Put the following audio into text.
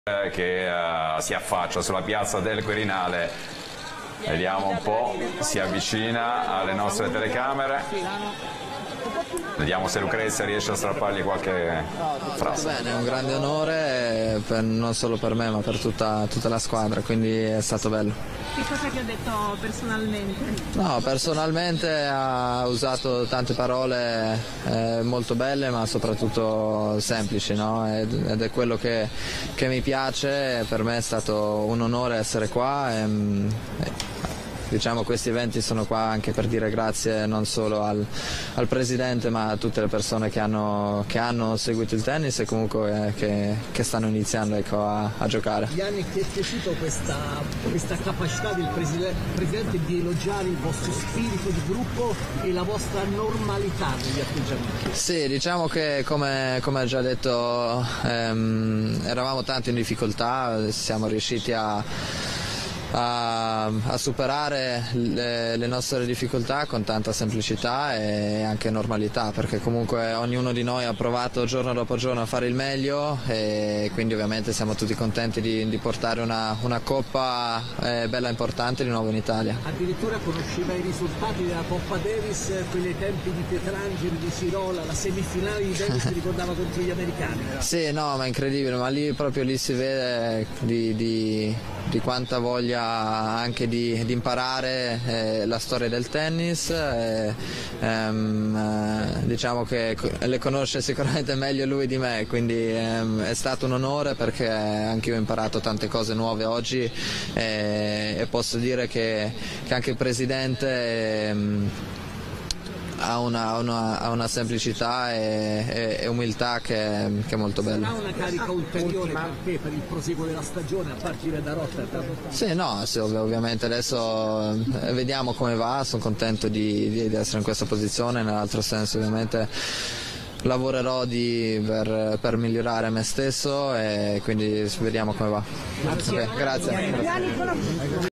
che si affaccia sulla piazza del Quirinale. Vediamo un po', si avvicina alle nostre telecamere. Vediamo se Lucrezia riesce a strappargli qualche frase. Bene, è un grande onore non solo per me ma per tutta la squadra, quindi è stato bello. Che cosa ti ha detto personalmente? No, personalmente ha usato tante parole molto belle ma soprattutto semplici, no? Ed è quello che mi piace. Per me è stato un onore essere qua diciamo questi eventi sono qua anche per dire grazie non solo al Presidente ma a tutte le persone che hanno seguito il tennis e comunque che stanno iniziando, ecco, a giocare. Yannick, ti è piaciuta questa capacità del Presidente di elogiare il vostro spirito di gruppo e la vostra normalità negli atteggiamenti? Sì, diciamo che come ha già detto eravamo tanto in difficoltà, siamo riusciti a superare le nostre difficoltà con tanta semplicità e anche normalità, perché comunque ognuno di noi ha provato giorno dopo giorno a fare il meglio e quindi ovviamente siamo tutti contenti di portare una coppa bella importante di nuovo in Italia. Addirittura conosceva i risultati della Coppa Davis, quelli ai tempi di Pietrangeli, di Sirola, la semifinale di Davis ti ricordava contro gli americani. Sì, no, ma è incredibile, ma proprio lì si vede di quanta voglia anche di imparare la storia del tennis. Diciamo che le conosce sicuramente meglio lui di me, quindi è stato un onore perché anche io ho imparato tante cose nuove oggi e posso dire che anche il Presidente ha una semplicità e umiltà che è molto bella. Sarà una carica ulteriore per te per il proseguo della stagione a partire da Rotterdam? Sì, no, sì, ovviamente adesso vediamo come va, sono contento di essere in questa posizione, nell'altro senso ovviamente lavorerò per migliorare me stesso e quindi vediamo come va. Grazie. Okay, grazie.